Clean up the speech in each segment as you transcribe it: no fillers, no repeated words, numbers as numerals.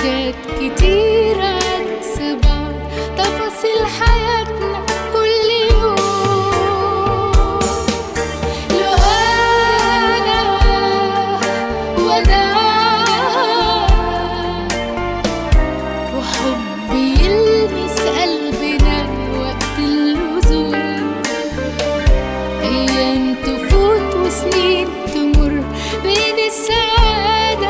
حاجات كتير عكس بعض، تفاصيل حياتنا كل يوم. لو أنا وأنا وحب يلمس قلبنا وقت اللزوم، أيام تفوت وسنين تمر بين السعادة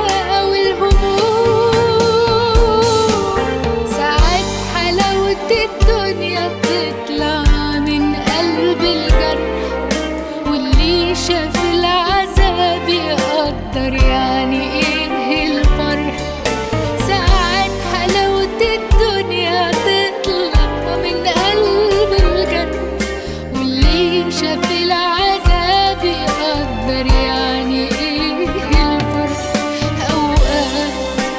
والهموم. ساعات حلاوة الدنيا بتطلع من قلب الجرح، واللي شاف العذاب يقدر يعني ايه الفرح. ساعات حلاوة الدنيا تطلع من قلب الجرح، واللي شاف العذاب يقدر يعني ايه الفرح. اوقات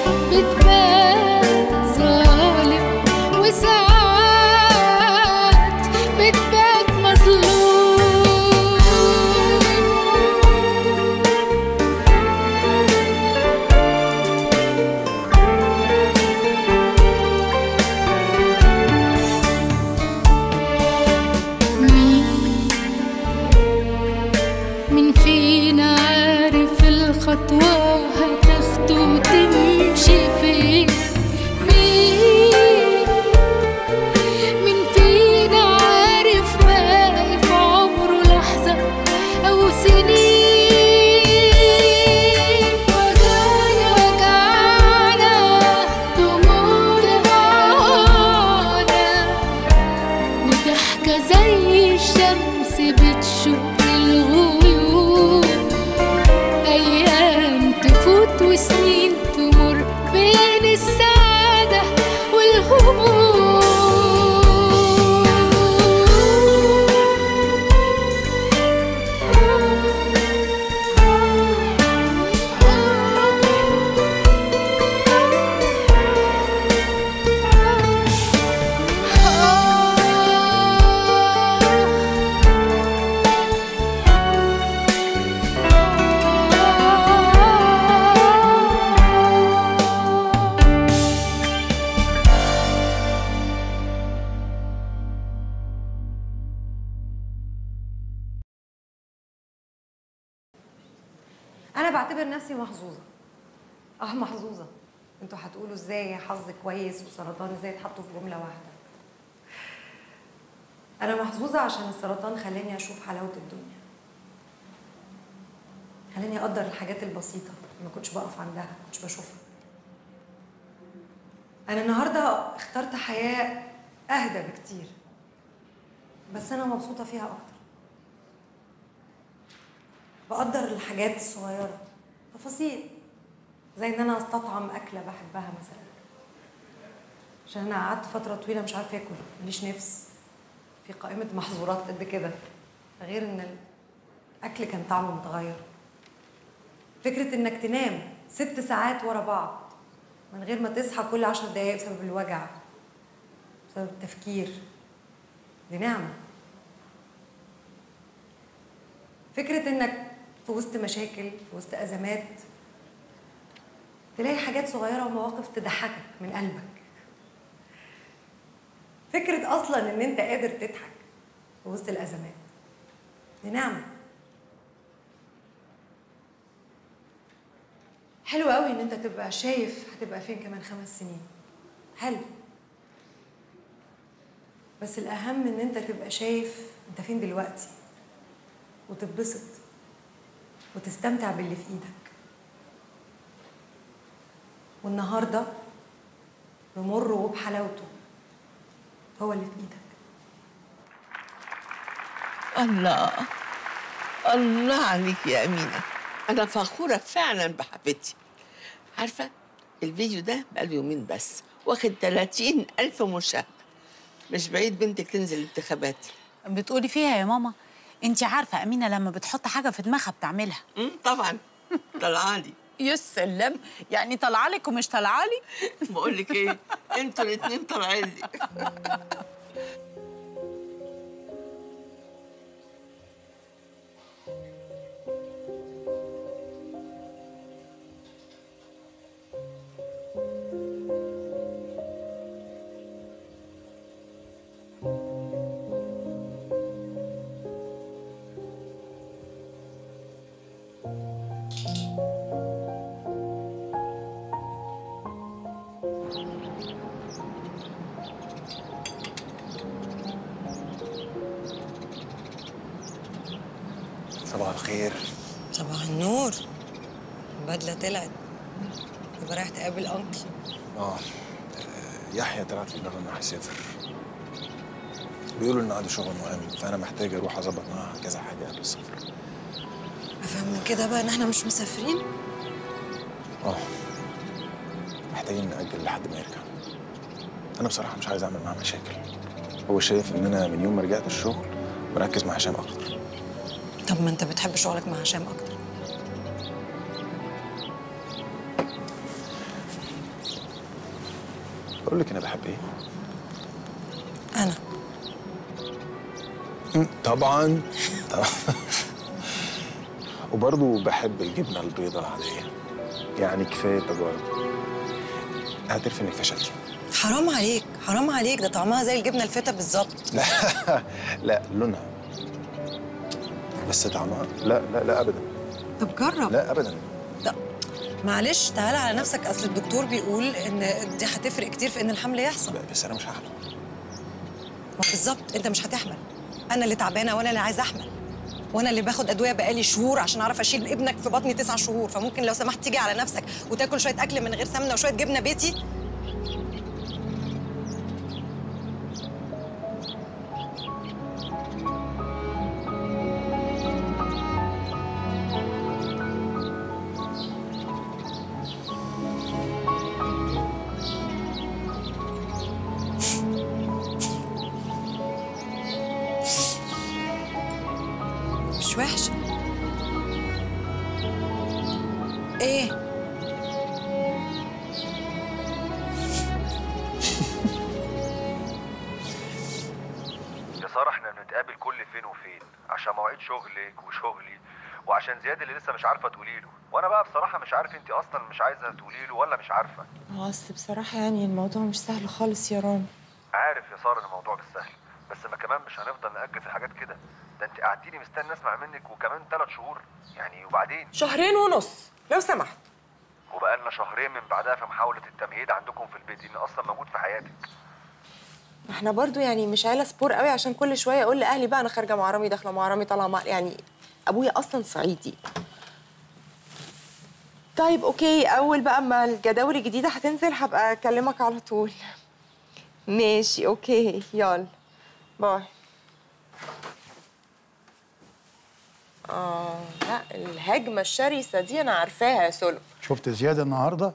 بتبان ظالم، وساعات بتبان مظلوم. مين فينا عارف الخطوة هتاخده وتمشي فين؟ مين فينا عارف باقي في عمره لحظة أو سنين؟ وجعنا وجعنا دموعنا معانا، وضحكة زي الشمس بتشق الغيوم. أيام تفوت وسنين تمر بين السعادة والهموم. أنا بعتبر نفسي محظوظة. محظوظة. انتوا هتقولوا ازاي حظ كويس وسرطان ازاي يتحطوا في جملة واحدة؟ أنا محظوظة عشان السرطان خلاني أشوف حلاوة الدنيا، خلاني أقدر الحاجات البسيطة اللي ما كنتش بقف عندها، ما كنتش بشوفها. أنا النهاردة اخترت حياة أهدى بكتير، بس أنا مبسوطة فيها أكتر. بقدر الحاجات الصغيرة، تفاصيل زي ان انا استطعم اكله بحبها مثلا، عشان انا قعدت فتره طويله مش عارفه اكل، ماليش نفس، في قائمه محظورات قد كده، غير ان الاكل كان طعمه متغير. فكره انك تنام 6 ساعات ورا بعض من غير ما تصحى كل 10 دقايق بسبب الوجع، بسبب التفكير، دي نعمه. فكره انك في وسط مشاكل، في وسط ازمات، تلاقي حاجات صغيره ومواقف تضحكك من قلبك. فكره اصلا ان انت قادر تضحك في وسط الازمات دي نعمه. حلو قوي ان انت تبقى شايف هتبقى فين كمان 5 سنين، حلو، بس الاهم ان انت تبقى شايف انت فين دلوقتي وتتبسط وتستمتع باللي في ايدك. والنهارده بمره وبحلاوته هو اللي في ايدك. الله الله عليك يا أمينة، أنا فخورة فعلا بحبيبتي. عارفة الفيديو ده بقاله يومين بس واخد 30,000 مشاهدة، مش بعيد بنتك تنزل الانتخابات. بتقولي فيها يا ماما؟ انت عارفة أمينة لما بتحط حاجة في دماغها بتعملها. طبعا طلعالي. يا سلام، يعني طلعالك ومش طلعالي؟ بقول لك ايه، انتوا الاتنين طالعين لي. صباح الخير. صباح النور. البدله طلعت. يبقى رايح تقابل انكل. يحيى طلعت في دماغه انه هيسافر. بيقولوا ان عنده شغل مهم، فانا محتاج اروح اظبط معاه كذا حاجه قبل السفر. افهم من كده بقى ان احنا مش مسافرين؟ محتاجين نأجل لحد ما يرجع. انا بصراحه مش عايز اعمل معاه مشاكل. هو شايف ان انا من يوم ما رجعت الشغل مركز مع هشام اكتر. طب ما انت بتحب شغلك مع هشام اكتر. بقول لك انا بحب ايه؟ انا طبعا. وبرضه بحب الجبنه البيضاء العاديه. يعني كفايه تجارب. اعترف انك فشلتي. حرام عليك، حرام عليك، ده طعمها زي الجبنه الفته بالظبط. لا لا، لونها بس طعمها لا لا لا ابدا. طب جرب. لا ابدا. لا معلش تعالى على نفسك، اصل الدكتور بيقول ان دي هتفرق كتير في ان الحمل يحصل. بس انا مش هحمل. بالظبط، انت مش هتحمل. انا اللي تعبانه وانا اللي عايزه احمل، وانا اللي باخد ادويه بقالي شهور عشان اعرف اشيل ابنك في بطني 9 شهور. فممكن لو سمحت تيجي على نفسك وتاكل شويه اكل من غير سمنه وشويه جبنه بيتي. مش وحشه. ايه؟ يا ساره احنا بنتقابل كل فين وفين عشان مواعيد شغلك وشغلي وعشان زياد اللي لسه مش عارفه تقولي له، وانا بقى بصراحه مش عارف انت اصلا مش عايزه تقولي له ولا مش عارفه. اصل بصراحة يعني الموضوع مش سهل خالص يا رامي. عارف يا ساره ان الموضوع مش سهل، بس ما كمان مش هنفضل نأجل في حاجات كده. ده انت قعدتيني مستني اسمع منك وكمان 3 شهور يعني، وبعدين 2.5 شهور لو سمحت. وبقالنا 2 شهور من بعدها في محاوله التمهيد عندكم في البيت ان اصلا موجود في حياتك. احنا برضو يعني مش عيله سبور قوي عشان كل شويه اقول لاهلي بقى انا خارجه مع رامي داخله مع رامي طالعه مع، يعني ابويا اصلا صعيدي. طيب اوكي، اول بقى اما الجداول الجديده هتنزل هبقى اكلمك على طول. ماشي اوكي، يلا باي. لا الهجمه الشرسه دي انا عارفاها يا سولو. شفت زياد النهارده؟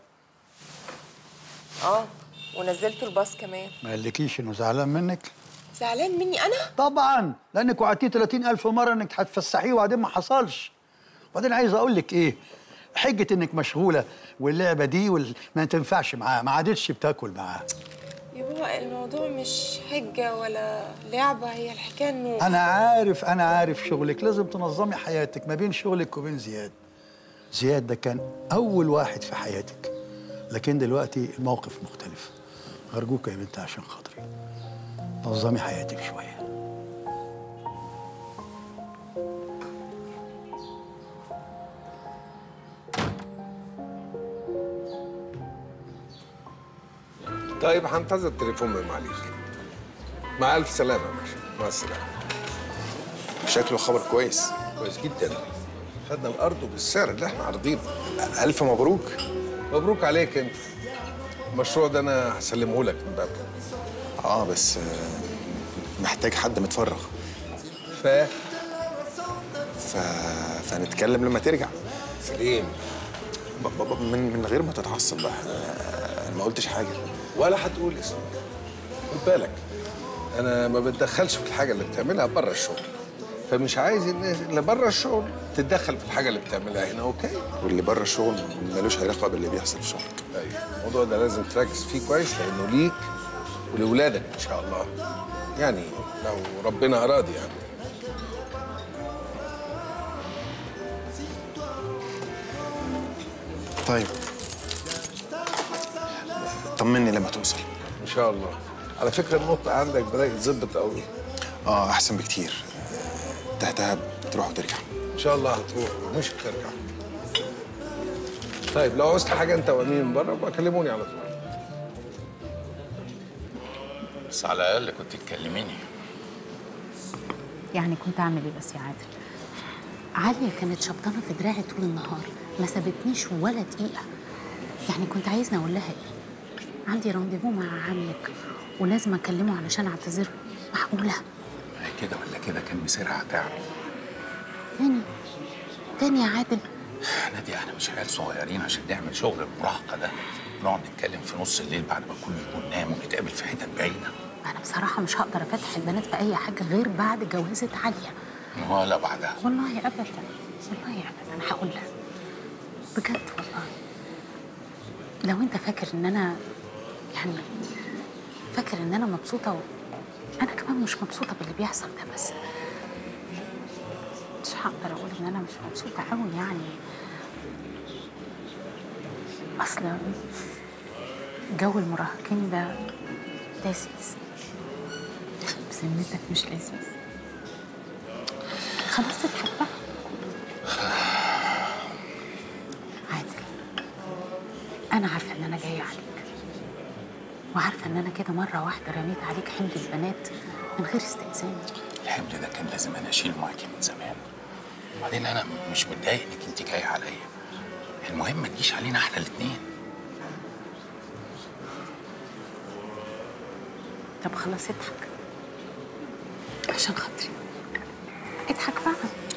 ونزلته الباص كمان. ما قالكيش انه زعلان منك؟ زعلان مني انا؟ طبعا، لانك وعدتيه 30,000 مره انك هتفسحيه وبعدين ما حصلش. وبعدين عايز اقول لك ايه؟ حجه انك مشغوله واللعبه دي ما تنفعش معاه، ما عادتش بتاكل معاه. يا بابا الموضوع مش حجه ولا لعبه، هي الحكايه انه انا عارف شغلك، لازم تنظمي حياتك ما بين شغلك وبين زياد. زياد ده كان اول واحد في حياتك، لكن دلوقتي الموقف مختلف. أرجوك يا بنت عشان خاطري نظمي حياتك شوية. طيب هنتظر التليفون من معاليك. مع ألف سلامة يا باشا، مع السلامة. شكله خبر كويس. كويس جدا. خدنا الأرض بالسعر اللي احنا عارضينه. ألف مبروك. مبروك عليك أنت. المشروع ده أنا هسلمه لك من بابك. بس محتاج حد متفرغ. فنتكلم لما ترجع. سليم. من غير ما تتعصب بقى. أنا ما قلتش حاجة. ولا هتقول اسمك. خد بالك أنا ما بتدخلش في الحاجة اللي بتعملها بره الشغل. فمش عايز الناس اللي بره الشغل تتدخل في الحاجة اللي بتعملها هنا، أوكي؟ واللي بره الشغل ملوش علاقة باللي بيحصل في شغلك. أيوه، الموضوع ده لازم تركز فيه كويس لأنه ليك ولولادك إن شاء الله. يعني لو ربنا أراد يعني. طيب طمني لما توصل. إن شاء الله. على فكرة النقطة عندك بدأت تظبط قوي. أحسن بكتير. تهتها تروح وترجع. إن شاء الله هتروح ومش هترجع. طيب لو عوزت حاجة أنت وأمين من بره بقى كلموني على طول. بس على الاقل كنت تكلميني. يعني كنت اعمل ايه بس يا عادل؟ عاليه كانت شبطانه في دراعي طول النهار، ما سابتنيش ولا دقيقه. يعني كنت عايزني اقول لها ايه؟ عندي رانديفو مع عمك ولازم اكلمه علشان اعتذر له. معقوله؟ هي كده ولا كده كان مسيرها هتعرف. تاني يا عادل. نادية احنا مش عيال صغيرين عشان نعمل شغل المراهقه ده. نقعد نتكلم في نص الليل بعد ما الكل يكون نام ونتقابل في حتت بعيده. انا بصراحه مش هقدر افتح البنات في اي حاجه غير بعد جوازة عاليه. ولا بعدها. والله ابدا، والله ابدا. هقول لها بجد والله. لو انت فاكر ان انا يعني فاكر ان انا مبسوطه انا كمان مش مبسوطه باللي بيحصل ده، بس مش هقدر اقول ان انا مش مبسوطه قوي يعني. اصل جو المراهقين ده لذيذ، بذمتك مش لذيذ؟ خلاص اضحك بقى. عادل، انا عارفه ان انا جايه عليك، وعارفه ان انا كده مره واحده رميت عليك حمل البنات من غير استئذان. الحمل ده كان لازم انا اشيله معاكي من زمان. وبعدين انا مش متضايق انك انت جايه عليا. المهم ما تجيش علينا احنا الاثنين. طب خلاص اضحك عشان خاطري، اضحك بقى.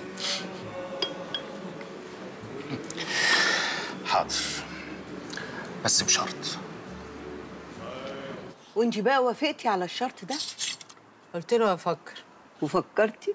حاضر، بس بشرط. وانت بقى وافقتي على الشرط ده؟ قلت له افكر. وفكرتي؟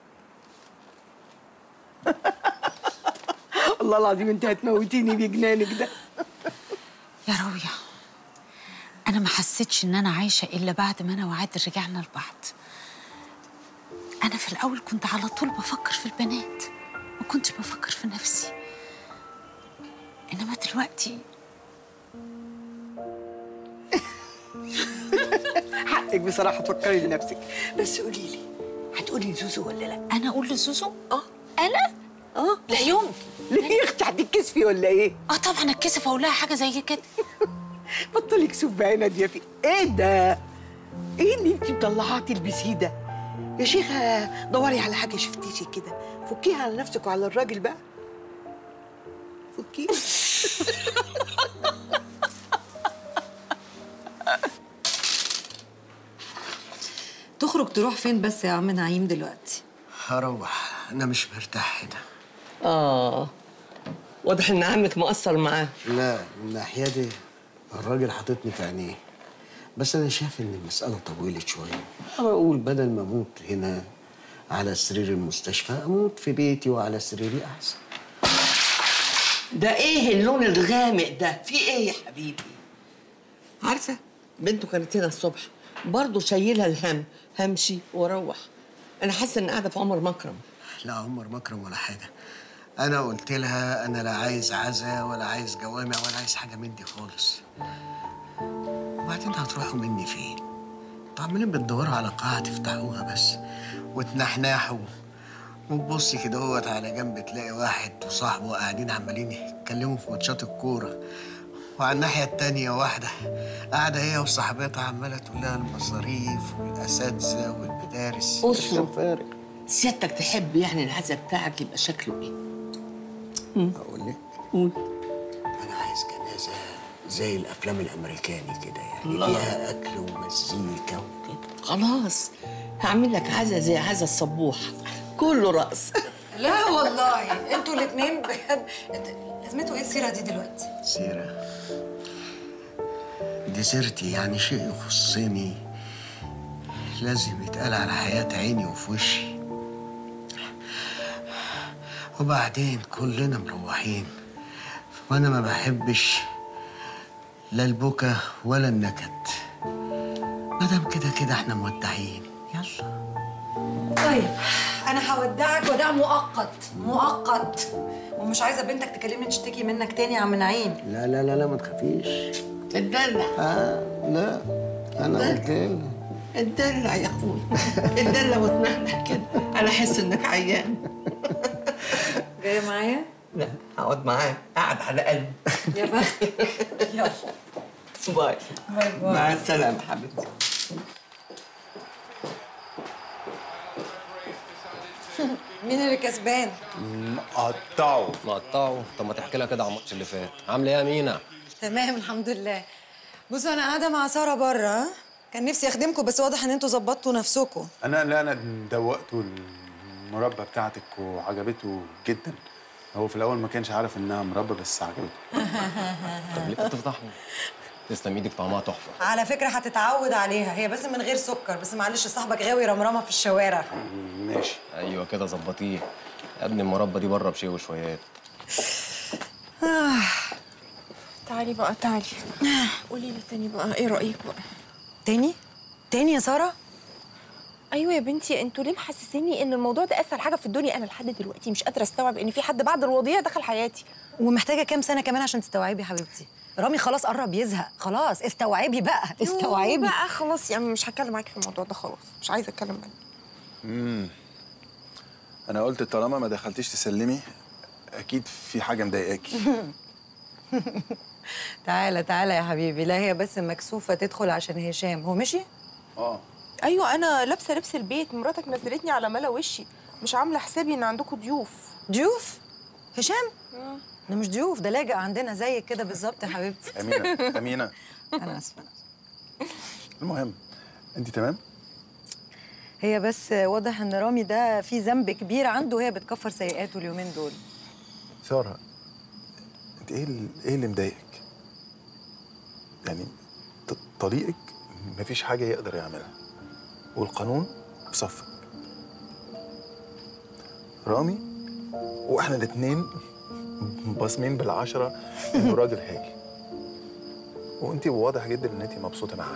الله العظيم انت هتموتيني بجنانك ده. يا راوية، أنا ما حسيتش إن أنا عايشة إلا بعد ما أنا وعادل رجعنا لبعض. أنا في الأول كنت على طول بفكر في البنات، ما كنتش بفكر في نفسي. إنما دلوقتي حقك بصراحة تفكري بنفسك، بس قولي لي هتقولي لزوزو ولا لا؟ أنا أقول لزوزو؟ أنا؟ لا يمكن. ليه يا أختي هتتكسفي ولا إيه؟ طبعا اتكسف أقول لها حاجة زي كده. بطلي كسوف بقى يا نادية. في إيه ده؟ إيه اللي أنت مطلعاه تلبسيه ده؟ يا شيخة دوري على حاجة شفتيشي كده، فكيها على نفسك وعلى الراجل بقى. فكيها. تخرج تروح فين بس يا عم نعيم دلوقتي؟ هروح، انا مش مرتاح هنا. واضح ان عمك مقصر معاه. لا، من الناحيه دي الراجل حاططني في عينيه، بس انا شايف ان المساله طويله شويه. انا بقول بدل ما اموت هنا على سرير المستشفى اموت في بيتي وعلى سريري احسن. ده ايه اللون الغامق ده؟ في ايه يا حبيبي؟ عارفه بنته كانت هنا الصبح برضه شايلها الهم، همشي واروح. انا حاسه ان قاعده في عمر مكرم. لا عمر مكرم ولا حاجه. انا قلت لها انا لا عايز عزا ولا عايز جوامع ولا عايز حاجه من دي خالص. وبعدين هتروحوا مني فين؟ انتوا عمالين بتدوروا على قاعه تفتحوها بس وتنحنحوا وتبصي كده اهوت على جنب تلاقي واحد وصاحبه قاعدين عمالين يتكلموا في ماتشات الكوره، وعلى الناحيه التانيه واحده قاعده هي وصاحبتها عماله تقول لها المصاريف والاساتذه والمدارس. أسره فارق. سيادتك تحب يعني العزا بتاعك يبقى شكله ايه؟ اقول لك؟ قول. انا عايز جنازه زي الافلام الامريكاني كده، يعني الله. فيها اكل ومزيكا وكده. خلاص هعمل لك عزا زي عزا الصبوح، كله رقص. لا والله انتوا الاثنين بجد. لازمته ايه السيره دي دلوقتي؟ سيره دي سيرتي، يعني شيء يخصني لازم يتقال على حياة عيني وفي وشي. وبعدين كلنا مروحين، وانا ما بحبش لا البكا ولا النكد. مادام كده احنا مودعين يلا. طيب انا هودعك وداع مؤقت ومش عايزه بنتك تكلمني تشتكي منك تاني يا عم نعيم. لا لا لا لا ما تخافيش. اتدلع. لا انا قلت لها اتدلع يا اخوي، اتدلع وتنحنح كده. انا احس انك عيان. جايه معايا؟ لا هقعد معاك، قاعد على قلبي. يا بختك. يلا باي. باي باي. مع السلامه حبيبتي. مين اللي كسبان؟ مقطعه. طب ما تحكي لها كده على الماتش اللي فات. عامله ايه يا مينا؟ تمام الحمد لله. بصوا انا قاعده مع ساره بره، كان نفسي اخدمكم بس واضح ان انتوا ظبطتوا نفسكم. انا دوقته المربى بتاعتك وعجبته جدا. هو في الاول ما كانش عارف انها مربى بس عجبته. طب ليه بتفضحني؟ تسلم ايدك، طعمها تحفه. على فكره هتتعود عليها، هي بس من غير سكر، بس معلش صاحبك غاوي رمرمه في الشوارع. ماشي. ايوه كده ظبطيه يا ابني. المربى دي بره بشيء وشويات. تعالي بقى تعالي، قولي لي تاني بقى ايه رأيك بقى؟ تاني يا سارة؟ ايوه يا بنتي، انتوا ليه محسسيني ان الموضوع ده اسهل حاجه في الدنيا؟ انا لحد دلوقتي مش قادره استوعب ان في حد بعد الوضيع دخل حياتي. ومحتاجه كام سنه كمان عشان تستوعبي يا حبيبتي؟ رامي خلاص قرب يزهق، خلاص استوعبي بقى، استوعبي بقى خلاص. يعني مش هتكلم معاكي في الموضوع ده خلاص، مش عايزه اتكلم معاكي. انا قلت طالما ما دخلتيش تسلمي اكيد في حاجه مضايقاكي. تعالى يا حبيبي. لا هي بس مكسوفه تدخل عشان هشام. هو مشي؟ ايوه انا لابسه لبس البيت، مراتك نزلتني على ملا وشي، مش عامله حسابي ان عندكم ضيوف. ضيوف؟ هشام؟ ده مش ضيوف، ده لاجئ عندنا زيك كده بالظبط يا حبيبتي. امينه انا اسفه. المهم انت تمام؟ هي بس واضح ان رامي ده في ذنب كبير عنده وهي بتكفر سيئاته اليومين دول. ساره انت ايه اللي مضايقك؟ يعني طريقك مفيش حاجه يقدر يعملها والقانون في صفك. رامي واحنا الاثنين باصمين بالعشره انه راجل هايل، وانت واضح جدا ان انت مبسوطه معاه.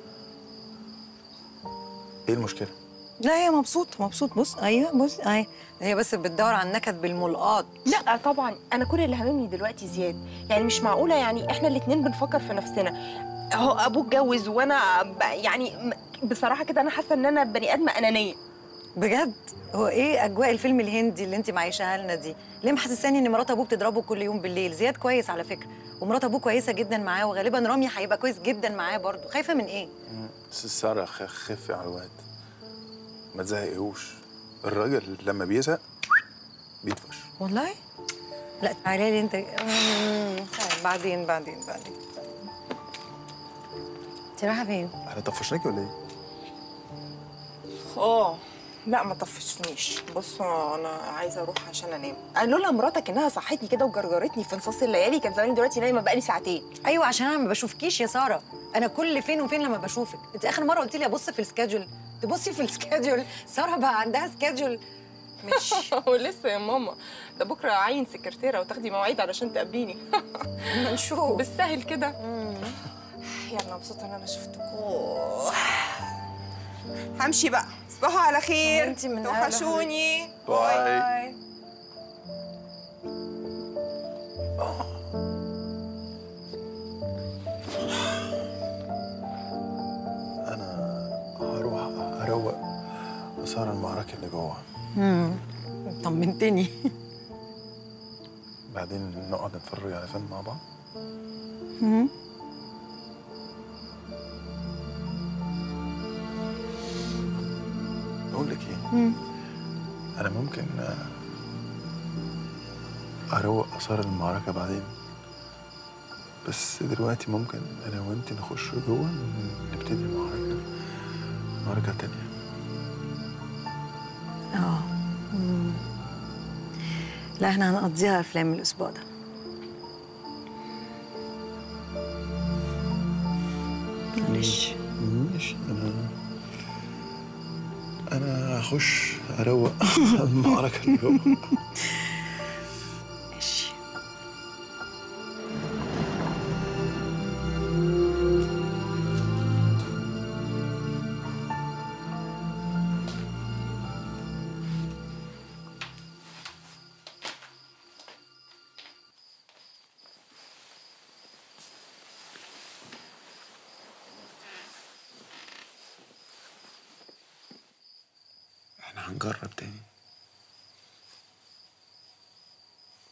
ايه المشكله؟ لا هي مبسوطه. بص ايوه هي بس بتدور على النكد بالملقاط. لا طبعا انا كل اللي هاممني دلوقتي زياد. يعني مش معقوله يعني احنا الاثنين بنفكر في نفسنا. اهو ابوه اتجوز وانا يعني بصراحه كده انا حاسه ان انا بني ادمه انانيه. بجد؟ هو ايه اجواء الفيلم الهندي اللي انت معيشاها لنا دي؟ ليه محسساني ان مرات ابوه بتضربه كل يوم بالليل؟ زياد كويس على فكره، ومرات ابوه كويسه جدا معاه، وغالبا رامي هيبقى كويس جدا معاه برضه. خايفه من ايه؟ ساره خفي على الواد، ما تزهقيهوش. الراجل لما بيزهق بيطفش. والله؟ لا تعالي لي انت. بعدين انت رايحه فين؟ احنا طفشناكي ولا ايه؟ لا ما طفشنيش. بصوا انا عايزه اروح عشان انام. لولا مراتك انها صحتني كده وجرجرتني في نصاص الليالي كان زماني دلوقتي نايمه بقالي ساعتين. ايوه عشان انا ما بشوفكيش يا ساره. انا كل فين وفين لما بشوفك. انت اخر مره قلت لي ابص في السكادجول، تبصي في السكادجول. ساره بقى عندها سكادجول. مش ولسه يا ماما، ده بكره عين سكرتيره وتاخدي مواعيد علشان تقابليني. ما نشوف بالسهل كده. يلا مبسوطه ان انا شفتكم. همشي بقى. تصبحوا على خير. انت من توحشوني. باي. انا هروح اروق ساره المعركه اللي جوه. طمنتني. بعدين نقعد نتفرج على فيلم مع بعض. بقول لك ايه؟ انا ممكن اروق اثار المعركه بعدين، بس دلوقتي ممكن انا وانت نخش جوه نبتدي معركه تانية. لا احنا هنقضيها افلام الاسبوع ده. معلش. ماشي. انا هخش اروق المعركه اللي جوه. ماشي. احنا هنجرب تاني.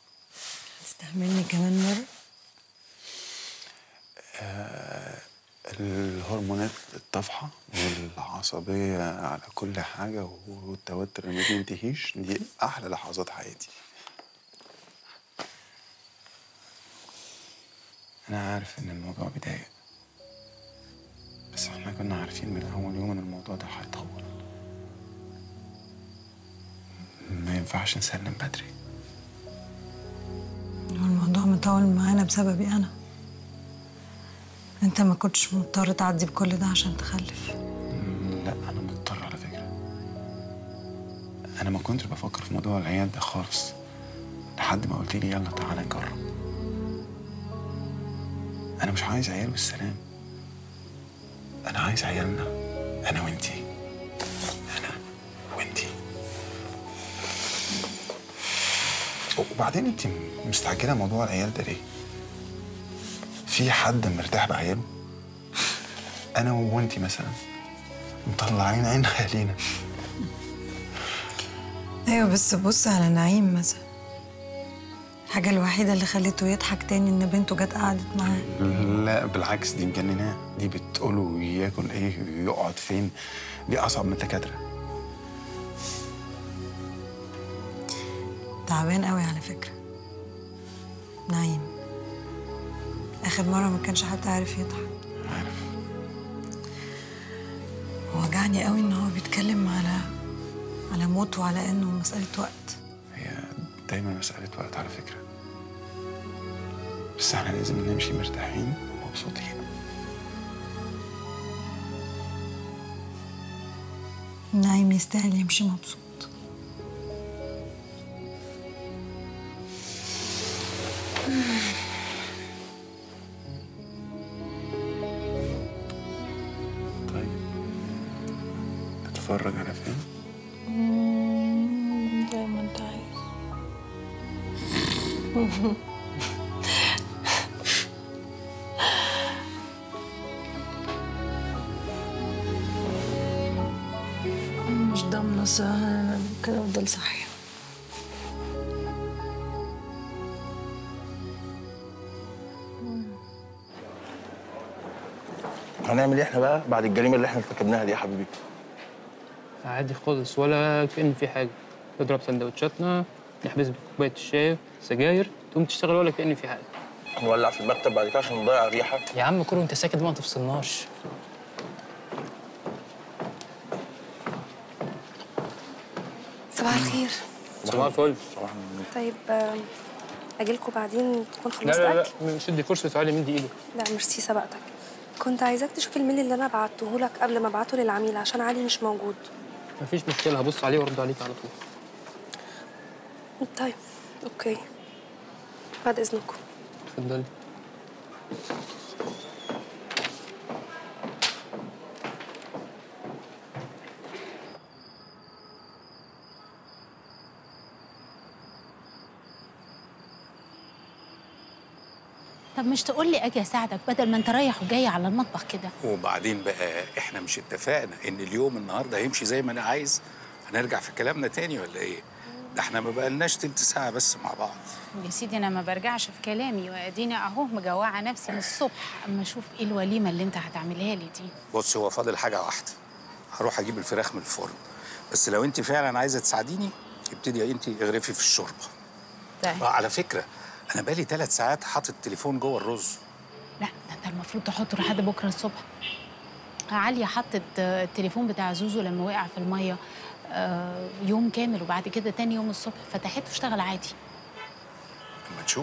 استحملني كمان مرة. الهرمونات الطافحة والعصبية على كل حاجة والتوتر اللي ما بينتهيش دي أحلى لحظات حياتي. أنا عارف إن الموضوع بيضايق، بس إحنا كنا عارفين من أول يوم إن الموضوع ده هيطول. ما ينفعش نسلم بدري. الموضوع مطول معانا بسببي أنا. أنت ما كنتش مضطر تعدي بكل ده عشان تخلف. لا أنا مضطر على فكرة. أنا ما كنتش بفكر في موضوع العيال ده خالص لحد ما قلت لي يلا تعالى نجرب. أنا مش عايز عيال بالسلام، أنا عايز عيالنا أنا وإنتي. أنا وإنتي. وبعدين أنت مستعجلة موضوع العيال ده ليه؟ في حد مرتاح بعياله؟ أنا وإنتي مثلا مطلعين عين أهالينا. أيوة بس بص على نعيم مثلا، الحاجة الوحيدة اللي خليته يضحك تاني إن بنته جت قعدت معاه. لا بالعكس، دي مجنناه، دي بتقوله ياكل إيه ويقعد فين، دي أصعب من الدكاترة. تعبان قوي على فكرة نعيم. آخر مرة ما كانش حتى عارف يضحك. عارف. وجعني قوي إن هو بيتكلم على موت وعلى إنه مسألة وقت. هي دايما مسألة وقت على فكرة، بس احنا لازم نمشي مرتاحين ومبسوطين. نعيم يستاهل يمشي مبسوط. طيب نتفرج على فيلم؟ زي ما انت عايز. مش ضامنة ساعة كده افضل صاحية. هنعمل ايه احنا بقى بعد الجريمه اللي احنا ارتكبناها دي يا حبيبي؟ عادي خالص ولا كأن في حاجة. نضرب سندوتشاتنا، نحبس بكوباية الشاي، سجاير، تقوم تشتغل ولا كأن في حاجة. نولع في المكتب بعد كده عشان نضيع الريحة. يا عم كله انت ساكت ما تفصلناش. صباح الخير. صباح الفل. طيب اجيلكوا بعدين تكون لا خلصت لا لا اكل؟ مش ادي فرصة تعالي مدي ايدك. لا ميرسي سبقتك. كنت عايزاك تشوف الميل اللي انا بعته لك قبل ما ابعته للعميل عشان علي مش موجود. مفيش مشكلة، هبص عليه وارد عليك على طول. طيب اوكي، بعد اذنكم. اتفضلي. طب مش تقول لي اجي اساعدك بدل ما انت رايح وجاي على المطبخ كده؟ وبعدين بقى احنا مش اتفقنا ان اليوم النهارده هيمشي زي ما انا عايز؟ هنرجع في كلامنا تاني ولا ايه؟ ده احنا ما بقالناش تلت ساعه بس مع بعض. يا سيدي انا ما برجعش في كلامي، واديني اهو مجوعه نفسي من الصبح اما اشوف ايه الوليمه اللي انت هتعملها لي دي. بص هو فاضل حاجه واحده، هروح اجيب الفراخ من الفرن، بس لو انت فعلا عايزه تساعديني ابتدي انت اغرفي في الشوربه. طيب. على فكره انا بقالي 3 ساعات حاطط التليفون جوه الرز. لا ده انت المفروض تحطه لحد بكره الصبح. عليا حطت التليفون بتاع زوزو لما وقع في الميه يوم كامل، وبعد كده تاني يوم الصبح فتحته واشتغل عادي. اما تشوف.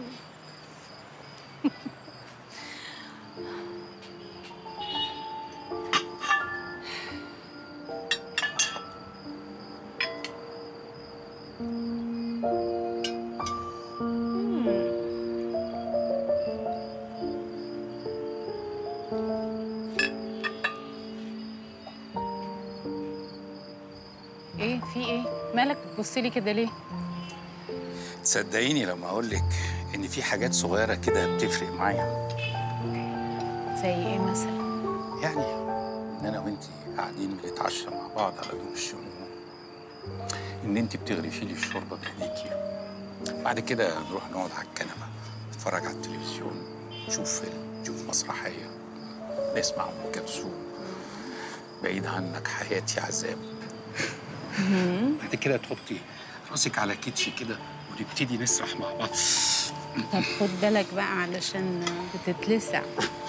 ايه في ايه؟ مالك بتبصي لي كده ليه؟ تصدقيني لما اقول لك ان في حاجات صغيره كده بتفرق معايا. زي ايه مثلا؟ يعني ان انا وانت قاعدين بنتعشى مع بعض على دوش، ان انت بتغرفي لي الشوربه بايديكي، بعد كده نروح نقعد على الكنبه نتفرج على التلفزيون، نشوف فيلم، نشوف مسرحيه، نسمع ام كلثوم. بعيد عنك حياتي عذاب. بعد كده تحطي راسك على كتفي كده ونبتدي نسرح مع بعض. طب خد بالك بقى علشان بتتلسع.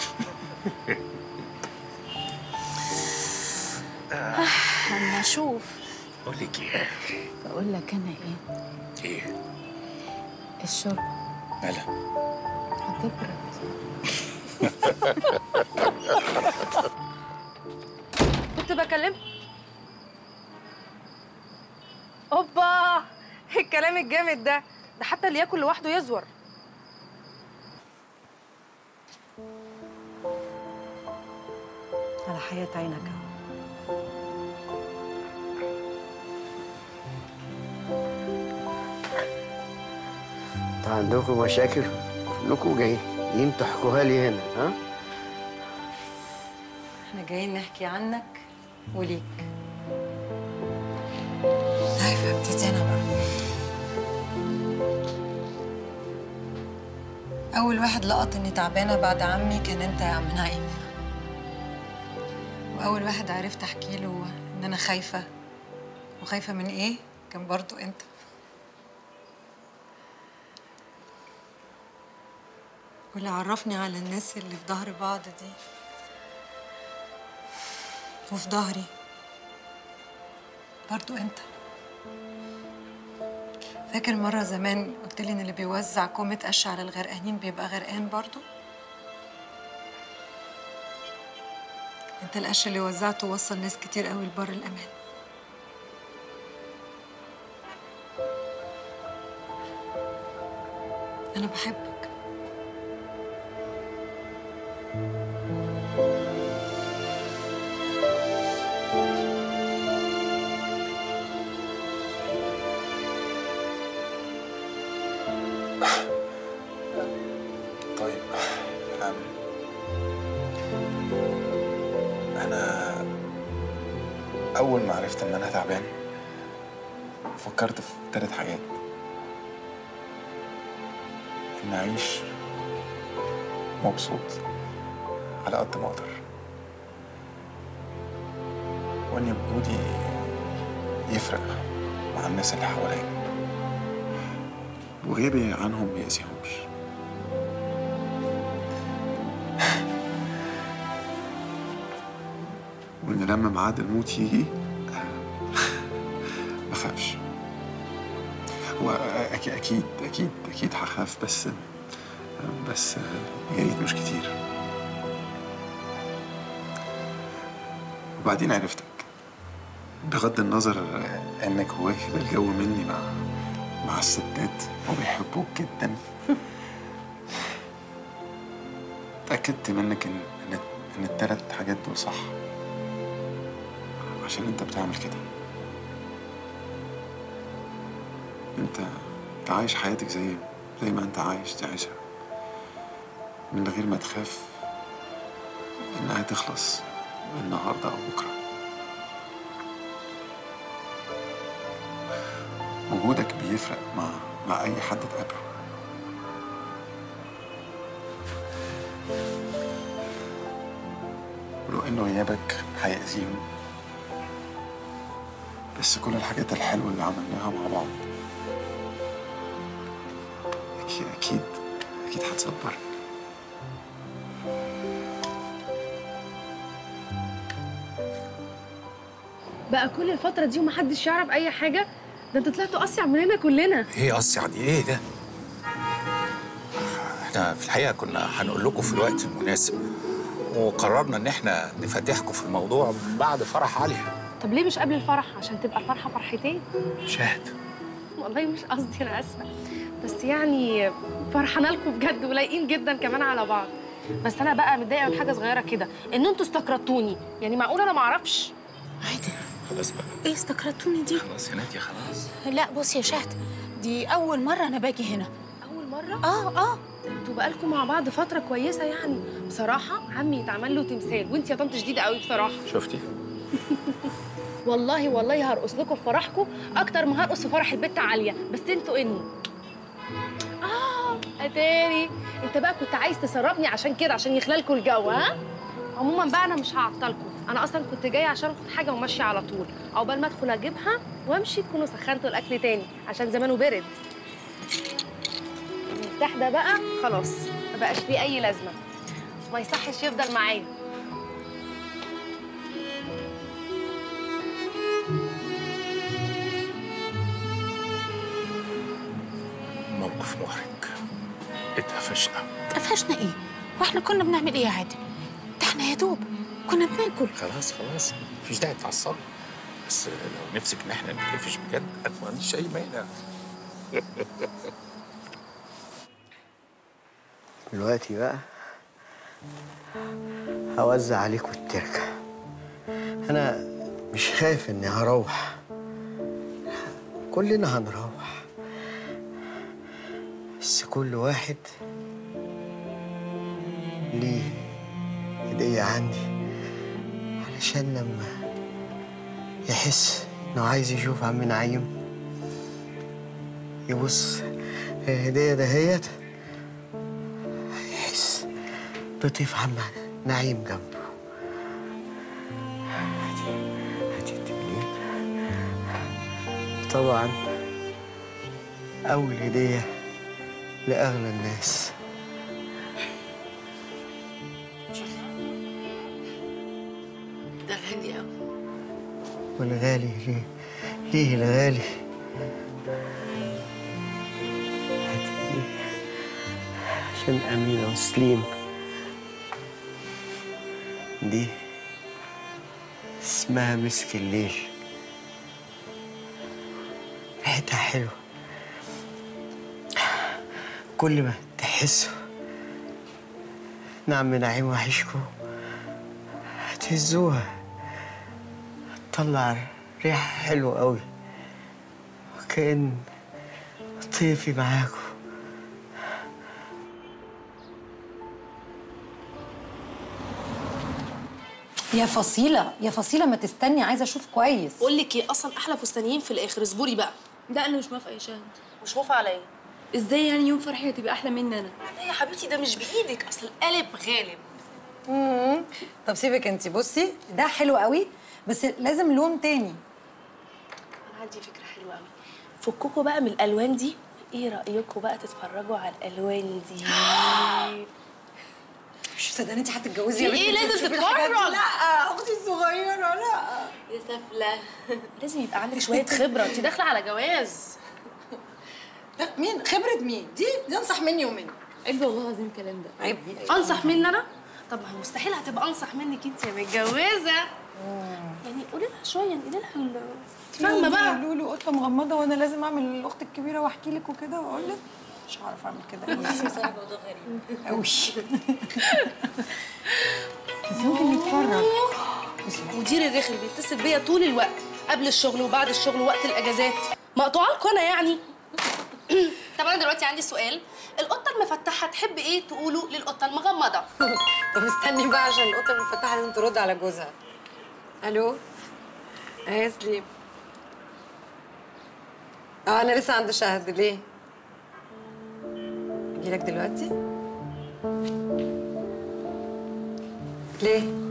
اما اشوف. بقول لك ايه؟ بقول لك انا ايه؟ ايه؟ الشرب مالها؟ هتبرد. كنت بكلم. اوبا، الكلام الجامد ده حتى اللي ياكل لوحده يزور. على حياة عينك. انتوا عندكم مشاكل؟ كلكم جايين تحكوها لي هنا، ها؟ احنا جايين نحكي عنك وليك. طيب ابتدي انا بقى. اول واحد لقط اني تعبانه بعد عمي كان انت يا عم نعيم. واول واحد عرفت احكي له ان انا خايفه، وخايفه من ايه كان برضو انت. واللي عرفني على الناس اللي في ظهر بعض دي وفي ظهري برضو انت. فاكر مرة زمان قلت لي ان اللي بيوزع كومة قش على الغرقانين بيبقى غرقان برضو؟ انت القش اللي وزعته وصل ناس كتير قوي لبر الامان. انا بحبك. طيب أنا أول ما عرفت إن أنا تعبان فكرت في 3 حاجات: إن أعيش مبسوط على قد ما أقدر، وإن وجودي يفرق مع الناس اللي حواليا، وغيبي عنهم ميأذيهمش. وإن لما ميعاد الموت يجي ما أخافش. هو أكيد هخاف، بس يا ريت مش كتير. وبعدين عرفتك، بغض النظر إنك واخد الجو مني مع الستات وبيحبوك جدا، اتأكدت منك إن ال3 حاجات دول صح، عشان انت بتعمل كده. انت عايش حياتك زي ما انت عايش تعيشها، من غير ما تخاف انها تخلص النهارده او بكره. وجودك بيفرق مع اي حد تقابله. ولو انه غيابك هيأذيهم، بس كل الحاجات الحلوة اللي عملناها مع بعض أكيد هتصبرني. بقى كل الفترة دي ومحدش يعرف أي حاجة؟ ده انتوا طلعتوا أصيع مننا كلنا. ايه أصيع دي؟ ايه ده؟ احنا في الحقيقة كنا هنقول لكم في الوقت المناسب، وقررنا إن احنا نفتحكم في الموضوع بعد فرح عليا. طب ليه مش قبل الفرح عشان تبقى الفرحة فرحتين؟ شاهد، والله مش قصدي، أنا آسفة، بس يعني فرحانة لكم بجد ولايقين جدا كمان على بعض. بس أنا بقى متضايقة من حاجة صغيرة كده، إن أنتوا استكرتوني. يعني معقول أنا معرفش؟ عادي. خلاص بقى. ايه استكرتوني دي؟ خلاص يا نادية خلاص. لا بصي يا شهد، دي أول مرة أنا باجي هنا. أول مرة؟ اه انتوا بقالكم مع بعض فترة كويسة يعني. بصراحة عمي يتعمل له تمثال، وانت يا طنط شديدة قوي بصراحة. شفتي؟ والله هرقص لكم في فرحكم أكتر ما هرقص في فرح البت عالية، بس انتوا إني. أتاري انت بقى كنت عايز تسربني عشان كده، عشان يخلى لكم الجو. ها؟ عموما بقى انا مش هعطلكم، انا اصلا كنت جايه عشان اخد حاجه وماشيه على طول، عقبال ما ادخل اجيبها وامشي تكونوا سخنتوا الاكل تاني عشان زمانه برد. المفتاح ده بقى خلاص ما بقاش ليه اي لازمه، ما يصحش يفضل معايا. موقف محرج. اتقفشنا. اتقفشنا ايه؟ واحنا كنا بنعمل ايه يا عادل؟ ده احنا يا دوب كنا بناكل. خلاص مفيش داعي تتعصبي، بس لو نفسك ان احنا نتقفش بجد انا ما عنديش اي مانع. دلوقتي بقى هوزع عليكم التركة. أنا مش خايف إني هروح، كلنا هنروح، بس كل واحد ليه هدية عندي علشان لما يحس إنه عايز يشوف عم نعيم يبص الهدية دهيت هيحس بطيف عم نعيم جنبه. هاتي التمرين. طبعا أول هدية لأغلى الناس. ده غالي قوي. والغالي ليه الغالي؟ هاتي عشان أمينة وسليم. دي اسمها مسك الليل، ريحتها حلوة، كل ما تحسوا نعم نعيم وحشكوا هتهزوها هتطلع ريحة حلوة قوي وكأن طيفي معاكوا. يا فصيلة يا فصيلة ما تستني، عايزة أشوف كويس. بقول لك ايه، اصلا احلى فستانيين في الاخر، اصبري بقى. لا انا مش موافقه يا شهد. مش موافقه على ايه؟ ازاي يعني يوم فرحي هتبقى احلى مني انا؟ لا يا حبيبتي ده مش بايدك، اصل القالب غالب. طب سيبك انت، بصي ده حلو قوي بس لازم لون تاني. انا عندي فكره حلوه قوي، فككوا بقى من الالوان دي، ايه رايكم بقى تتفرجوا على الالوان دي؟ مش مصدقه انت هتتجوزي يا في ايه؟ بنتي لازم تشوفي الحاجات دي. تتفرج. لا اختي الصغيره لا يا سفله لازم يبقى عندك شويه خبره، انت داخله على جواز. لا مين خبره مين؟ دي انصح مني ومنك. عيب والله العظيم الكلام ده. عيب. انصح مني انا؟ طب ما هي مستحيل هتبقى انصح منك انت يا متجوزه. يعني قولي لها شويه، نقولي لها فاهمه بقى. لولو قطه مغمضه وانا لازم اعمل الاخت الكبيره واحكي لك وكده واقول لك مش هعرف اعمل كده. بصراحه موضوع غريب قوي. بس ممكن نتفرج. مدير الرخل بيتصل بيا طول الوقت، قبل الشغل وبعد الشغل ووقت الاجازات، مقطوعه لكم انا يعني. طب انا دلوقتي عندي سؤال، القطه المفتحه تحب ايه تقولوا للقطه المغمضه؟ طب استني بقى عشان القطه المفتحه لازم ترد على جوزها. الو يا سليم. انا لسه عند شهد. ليه؟ اجيلك دلوقتي؟ ليه؟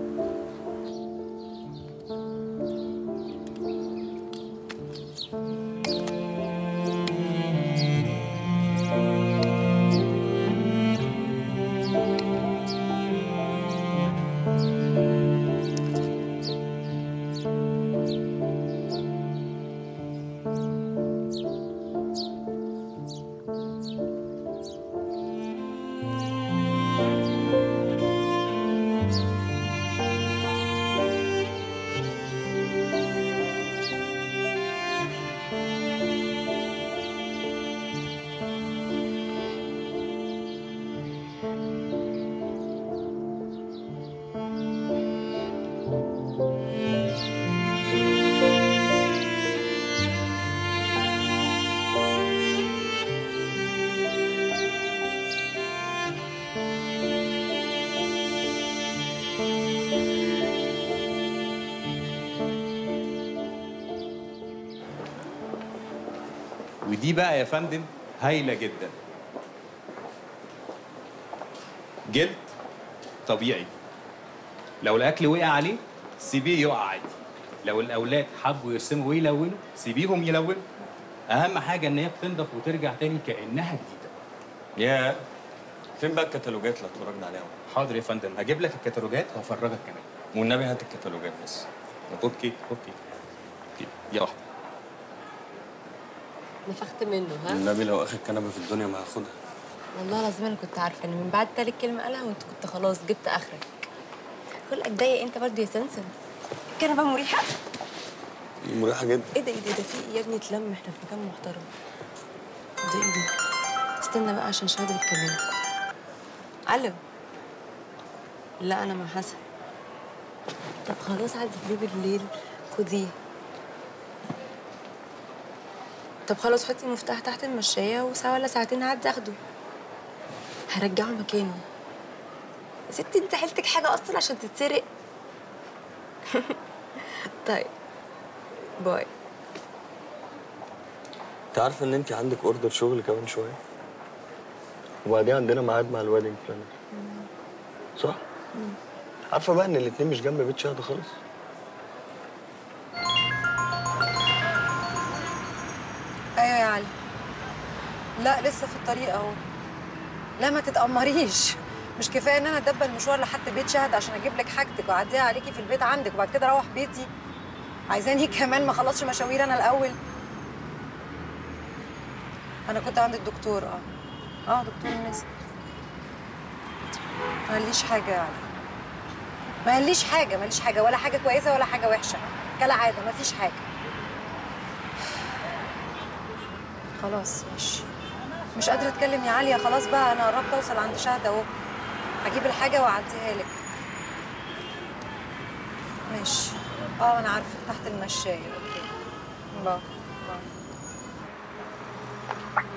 ودي بقى يا فندم هايله جدا. جلد طبيعي لو الاكل وقع عليه سيبيه يقع عادي. لو الاولاد حبوا يرسموا ويلونوا سيبيهم يلونوا. اهم حاجه ان هي بتنضف وترجع تاني كانها جديده. يا فين بقى الكتالوجات اللي اتفرجنا عليها؟ حاضر يا فندم، هجيب لك الكتالوجات وهفرجك كمان. والنبي هات الكتالوجات بس. اوكي. يا واحده. نفخت منه ها؟ النبي لو اخر كنبه في الدنيا ما هاخدها. والله العظيم انا كنت عارفه ان من بعد تالت كلمه قالها وانت كنت خلاص جبت اخرك. خلقك ضيق انت برضه يا سنسن. كنبه مريحه؟ مريحه جدا. ايه ده ده في ايه يا ابني؟ اتلم، احنا في مكان محترم. ده ايه ده؟ استنى بقى عشان شهاده بتكلمك. علم. لا انا مع حسن. طب خلاص عدي ليه بالليل؟ خديه. طب خلاص حطي المفتاح تحت المشاية وساعة ولا ساعتين هعدي اخده. هرجعه مكانه. يا ستي انت حيلتك حاجة اصلا عشان تتسرق؟ طيب باي. انت عارفه ان انت عندك اوردر شغل كمان شويه؟ وبعدين عندنا ميعاد مع الويدنج بلانر. صح؟ عارفه بقى ان الاتنين مش جنب بيت شهد خالص؟ ايوه يا علي. لا لسه في الطريق اهو. لا ما تتأمريش، مش كفايه ان انا ادبل المشوار لحد بيت شهد عشان اجيب لك حاجتك واعديها عليكي في البيت عندك وبعد كده اروح بيتي؟ عايزاني كمان ما اخلصش مشاوير انا الاول؟ انا كنت عند الدكتور. دكتور الناس. ما قاليش حاجه يا علي. ما قاليش حاجه ولا حاجه كويسه ولا حاجه وحشه، كالعاده ما فيش حاجه. خلاص ماشي. مش قادره اتكلم يا عاليه، خلاص بقى انا قربت اوصل عند شهد اهو. هجيب الحاجه واعديها لك. ماشي. انا عارفه تحت المشايه. اوكي باي.